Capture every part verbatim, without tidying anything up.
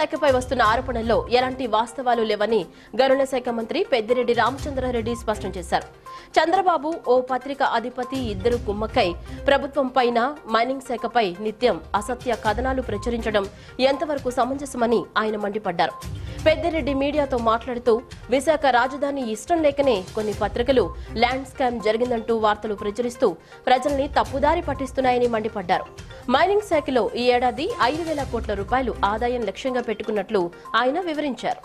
శాఖపై వస్తున్న ఆరోపణల్లో ఎలాంటి వాస్తవాలు లేవని గనుల శాఖ మంత్రి పెద్దిరెడ్డి రామచంద్రారెడ్డి స్పష్టం చేశారు. చంద్రబాబు ఓ పత్రిక అధిపతి ఇద్దరు కుమ్మక్కై ప్రభుత్వం పైన మైనింగ్ శాఖపై నిత్యం అసత్య కథనాలు ప్రచురించడం ఎంతవరకు సమంజసమని ఆయన మండిపడ్డారు. పెద్దిరెడ్డి మీడియాతో మాట్లాడుతూ విశాఖ రాజధాని ఇష్టం లేకనే కొన్ని పత్రికలు ల్యాండ్ స్కామ్ జరిగిందంటూ వార్తలు ప్రచురిస్తూ ప్రజల్ని తప్పుదారి పట్టిస్తున్నాయని మండిపడ్డారు. మైనింగ్ శాఖలో ఈ ఏడాది ఐదు వేల కోట్ల రూపాయలు ఆదాయం లక్ష్యంగా పెట్టుకున్నట్లు ఆయన వివరించారు.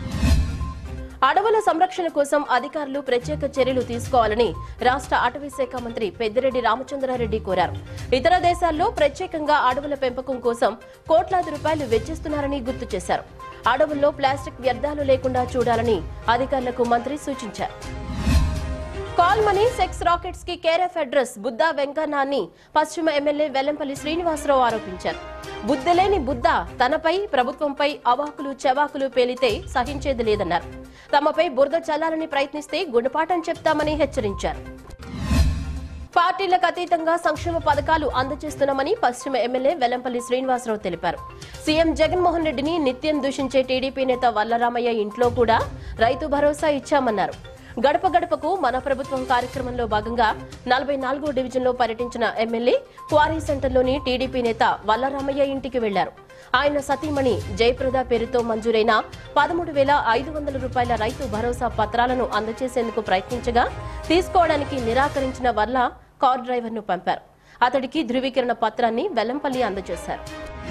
అడవుల సంరక్షణ కోసం అధికారులు ప్రత్యేక చర్యలు తీసుకోవాలని రాష్ట్ర అటవీ శాఖ మంత్రి పెద్దిరెడ్డి రామచంద్రారెడ్డి కోరారు. ఇతర దేశాల్లో ప్రత్యేకంగా అడవుల పెంపకం కోసం కోట్లాది రూపాయలు వెచ్చిస్తున్నారని గుర్తు చేశారు. అడవుల్లో ప్లాస్టిక్ వ్యర్థాలు లేకుండా చూడాలని అధికారులకు మంత్రి సూచించారు. కాల్ మనీ సెక్స్ రాకెట్స్ కి కేర్ అడ్రస్ బుద్ధా వెంకన్న అని పశ్చిమ ఎమ్మెల్యే వెల్లంపల్లి శ్రీనివాసరావు ఆరోపించారు. బుద్ధలేని బుద్ధ తనపై ప్రభుత్వంపై అవాకులు చెవాకులు పేలితే సహించేది లేదన్నారు. తమపై బురద చల్లాలని ప్రయత్నిస్తే గుణపాఠం చెప్తామని హెచ్చరించారు. పార్టీలకు అతీతంగా సంక్షేమ పథకాలు అందజేస్తున్నామని పశ్చిమ ఎమ్మెల్యే వెల్లంపల్లి శ్రీనివాసరావు తెలిపారు. సీఎం జగన్మోహన్ రెడ్డిని నిత్యం దూషించే టీడీపీ నేత వల్లరామయ్య ఇంట్లో కూడా రైతు భరోసా ఇచ్చామన్నారు. గడప గడపకు మన ప్రభుత్వం కార్యక్రమంలో భాగంగా నలభై నాలుగో డివిజన్లో పర్యటించిన ఎమ్మెల్యే క్వారీ సెంటర్లోని టీడీపీ నేత వల్లరామయ్య ఇంటికి వెళ్లారు. ఆయన సతీమణి జయప్రద పేరుతో మంజూరైన పదమూడు వేల ఐదు వందల రూపాయల రైతు భరోసా పత్రాలను అందజేసేందుకు ప్రయత్నించగా తీసుకోవడానికి నిరాకరించిన వల్ల కార్ డ్రైవర్ను పంపారు. అతడికి ధృవీకరణ పత్రాన్ని వెల్లంపల్లి అందజేశారు.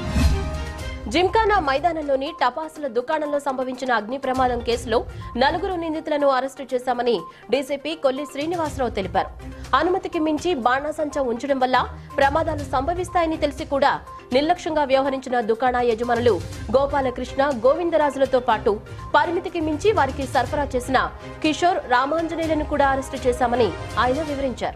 జిమ్ఖానా మైదానంలోని టపాసుల దుకాణంలో సంభవించిన అగ్ని ప్రమాదం కేసులో నలుగురు నిందితులను అరెస్టు చేశామని డీసీపీ కొల్లి శ్రీనివాసరావు తెలిపారు. అనుమతికి మించి బాణాసంచా ఉంచడం వల్ల ప్రమాదాలు సంభవిస్తాయని తెలిసి కూడా నిర్లక్ష్యంగా వ్యవహరించిన దుకాణ యజమానులు గోపాలకృష్ణ, గోవిందరాజులతో పాటు పరిమితికి మించి వారికి సరఫరా చేసిన కిషోర్, రామాంజనేయులను కూడా అరెస్టు చేశామని ఆయన వివరించారు.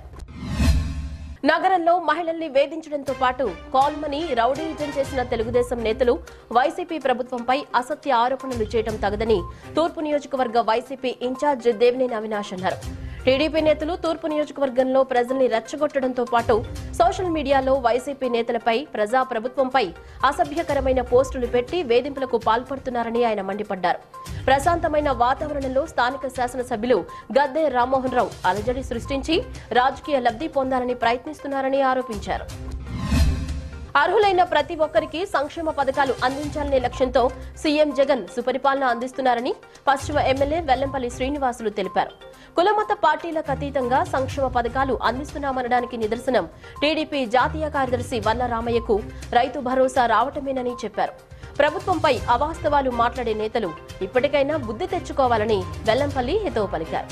నగరంలో మహిళల్ని వేధించడంతో పాటు కాల్మనీ రౌడీయిజం చేసిన తెలుగుదేశం నేతలు వైసీపీ ప్రభుత్వంపై అసత్య ఆరోపణలు చేయడం తగదని తూర్పు నియోజకవర్గ వైసీపీ ఇన్ఛార్జ్ దేవినేని అవినాష్ అన్నారు. టీడీపీ నేతలు తూర్పు నియోజకవర్గంలో ప్రజల్ని రెచ్చగొట్టడంతో పాటు సోషల్ మీడియాలో వైసీపీ నేతలపై, ప్రజా ప్రభుత్వంపై అసభ్యకరమైన పోస్టులు పెట్టి వేధింపులకు పాల్పడుతున్నారని ఆయన మండిపడ్డారు. ప్రశాంతమైన వాతావరణంలో స్థానిక శాసనసభ్యులు గద్దె రామ్మోహన్ రావు అలజడి సృష్టించి రాజకీయ లబ్ధి పొందాలని ప్రయత్నిస్తున్నారని ఆరోపించారు. అర్హులైన ప్రతి ఒక్కరికి సంక్షేమ పథకాలు అందించాలనే లక్ష్యంతో సీఎం జగన్ సుపరిపాలన అందిస్తున్నారని పశ్చిమ ఎమ్మెల్యే వెల్లంపల్లి శ్రీనివాసులు తెలిపారు. కులమత పార్టీలకు అతీతంగా సంక్షేమ పథకాలు అందిస్తున్నామనడానికి నిదర్శనం టీడీపీ జాతీయ కార్యదర్శి వల్లరామయ్యకు రైతు భరోసా రావటమేనని చెప్పారు. ప్రభుత్వంపై అవాస్తవాలు మాట్లాడే నేతలు ఇప్పటికైనా బుద్ధి తెచ్చుకోవాలని వెల్లంపల్లి హితవు పలికారు.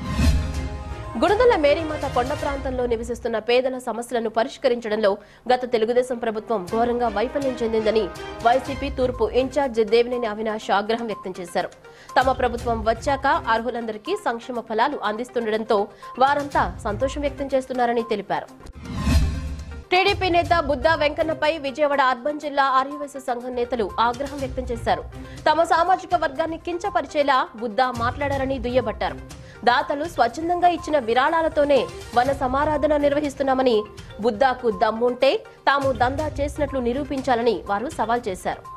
గుణదల మేరీమాత కొండ ప్రాంతంలో నివసిస్తున్న పేదల సమస్యలను పరిష్కరించడంలో గత తెలుగుదేశం ప్రభుత్వం ఘోరంగా వైఫల్యం చెందిందని వైసీపీ తూర్పు ఇన్ఛార్జ్ దేవినేని అవినాష్ ఆగ్రహం వ్యక్తం చేశారు. తమ ప్రభుత్వం వచ్చాక అర్హులందరికీ సంక్షేమ ఫలాలు అందిస్తుండటంతో వారంతా సంతోషం వ్యక్తం చేస్తున్నారని తెలిపారు. టీడీపీ నేత బుద్ధా వెంకన్నపై విజయవాడ అర్బన్ జిల్లా ఆర్యవైశ్య సంఘం నేతలు ఆగ్రహం వ్యక్తం చేశారు. తమ సామాజిక వర్గాన్ని కించపరిచేలా బుద్ధా మాట్లాడారని దుయ్యబట్టారు. దాతలు స్వచ్ఛందంగా ఇచ్చిన విరాళాలతోనే వన సమారాధన నిర్వహిస్తున్నామని, బుద్ధాకు దమ్ముంటే తాము దందా చేసినట్లు నిరూపించాలని వారు సవాల్ చేశారు.